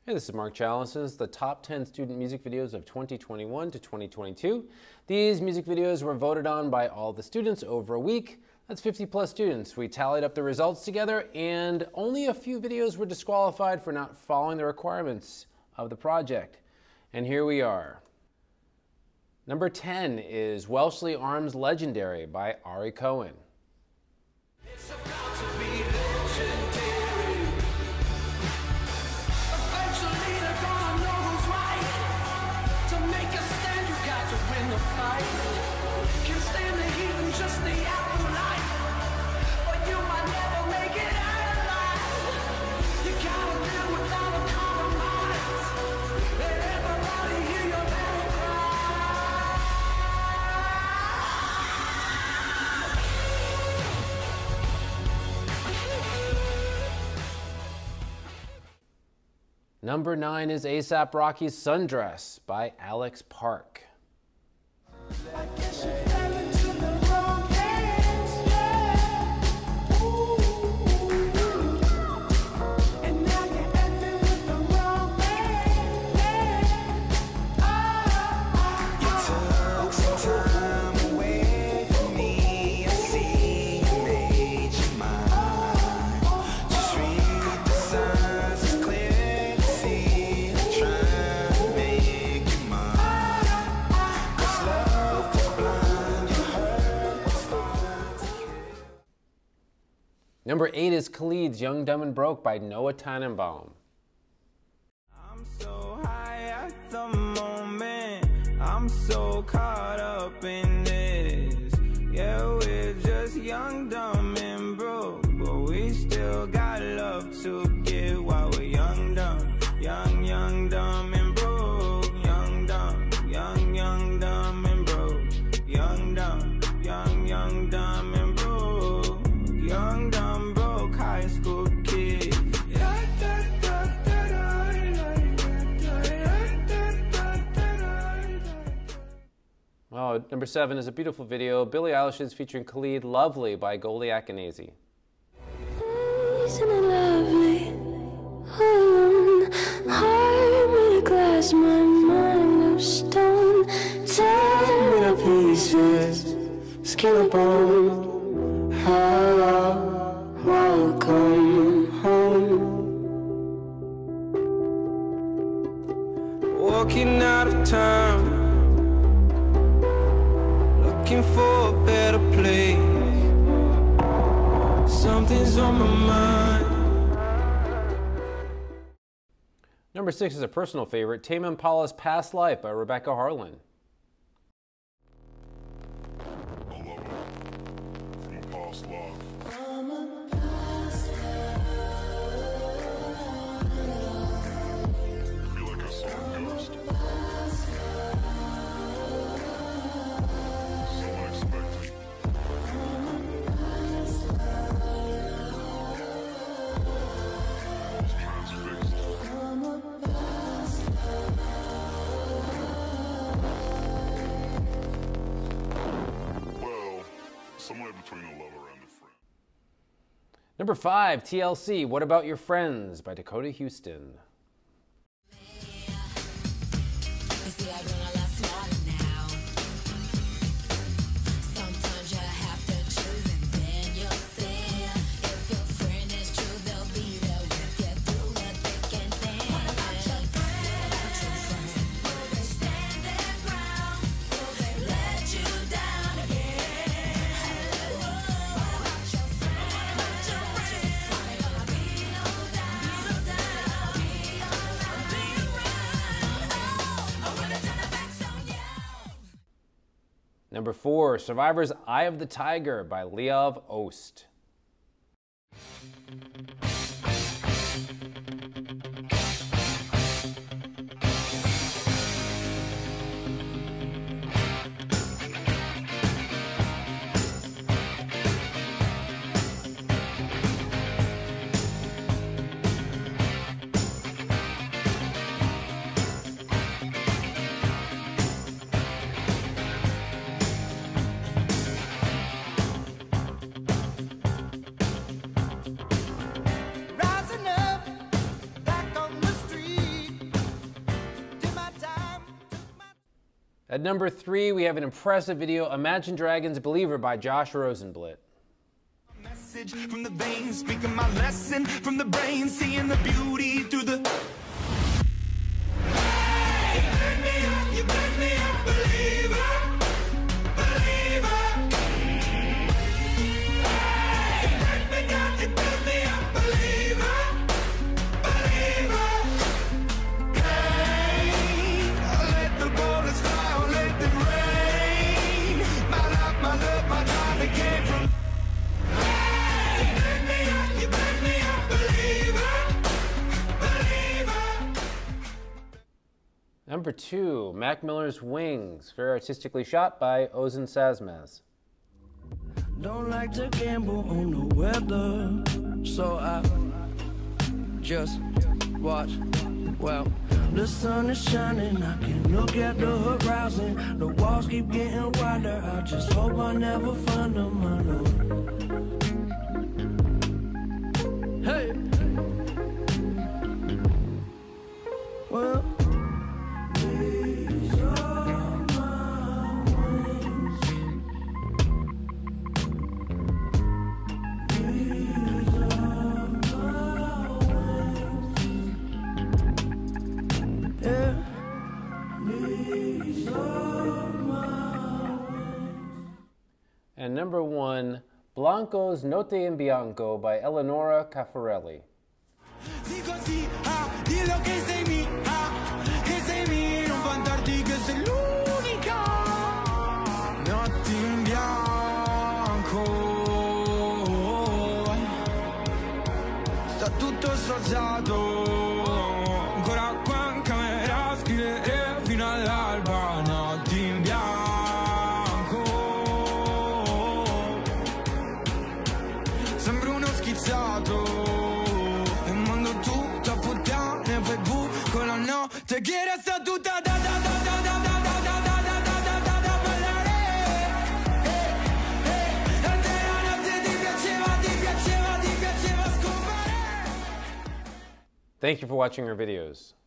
Hey, this is Mark Chalice. This is the top 10 student music videos of 2021 to 2022. These music videos were voted on by all the students over a week. That's 50 plus students. We tallied up the results together, and only a few videos were disqualified for not following the requirements of the project. And here we are. Number 10 is Welshly Arms Legendary by Ari Cohen. It's about to be legendary. Eventually they're gonna know who's right. To make a stand, you got to win the fight. Can't stand the heat and just the afterlife, but you might never make it out alive. You gotta live without a compromise. Let everybody hear your battle cry. Number 9 is A$AP Rocky's Sundress by Alex Park. I guess you fell into the wrong hands, yeah. Ooh. And now you're effing with the wrong man, yeah. You took some time away from me. I see you made your mind. Just read the signs, it's clear to see. I'm trying to make you mine. 'Cause love is blind, you hurt what's fine to kill. Number 8 is Khalid's Young, Dumb, and Broke by Noah Tannenbaum. I'm so high at the moment, I'm so caught up in this. Yeah, we're just young, dumb, and broke, but we still got love to give while we're young, dumb, young, dumb, and broke. Young, dumb, dumb, and broke. Young, dumb, dumb, and broke. Young, dumb, broke high school kid. Oh, number 7 is a beautiful video. Billie Eilish's featuring Khalid, Lovely by Goldie Akinese. Isn't it lovely? Alone, heart made of glass, my mind of stone. Tear me to pieces, skin and bone. Hello, welcome home. Walking out of town, looking for a better place. Something's on my mind. Number 6 is a personal favorite, Tame Impala's Past Life by Rebecca Harlan. Somewhere between a lover and a friend. Number 5, TLC, What About Your Friends by Dakota Houston. Number 4, Survivor's Eye of the Tiger by Leov Ost. At number 3, we have an impressive video, Imagine Dragons Believer by Josh Rosenblit. Message from the veins, speaking my lesson from the brain, seeing the beauty through the. Hey, you make me a believer, believer. Hey, you make me down, you build me a believer, believer. Hey, I let the bullets fly, I let them rain. My life, my love, my drive, it came from. Number 2, Mac Miller's Wings, very artistically shot by Ozan Sazmaz. Don't like to gamble on the weather, so I just watch. Well, the sun is shining, I can look at the horizon. The walls keep getting wider, I just hope I never find them, I know. Hey! Well, these are my wings. These are my wings. Yeah. These are my wings. And number 1, Blanco's Notte in Bianco by Eleonora Caffarelli. Sì così, dillo che sei mia, non vantarti che sei l'unica. Notti in bianco, sta tutto salzato, ancora qua in camera a scrivere fino all'alba. Notti in bianco, sembra uno schizzato. Con la notte che resta tutta da ballare. A te la notte ti piaceva scopare. Thank you for watching our videos.